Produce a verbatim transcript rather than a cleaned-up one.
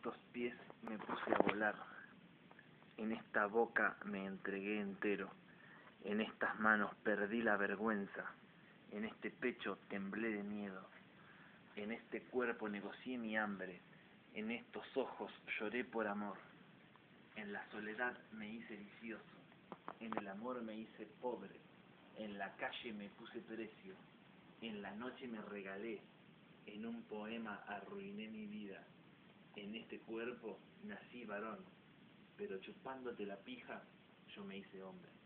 estos pies me puse a volar, en esta boca me entregué entero, en estas manos perdí la vergüenza, en este pecho temblé de miedo, en este cuerpo negocié mi hambre, en estos ojos lloré por amor, en la soledad me hice vicioso, en el amor me hice pobre, en la calle me puse precio, en la noche me regalé, en un poema arruiné mi vida, en este cuerpo nací varón, pero chupándote la pija yo me hice hombre.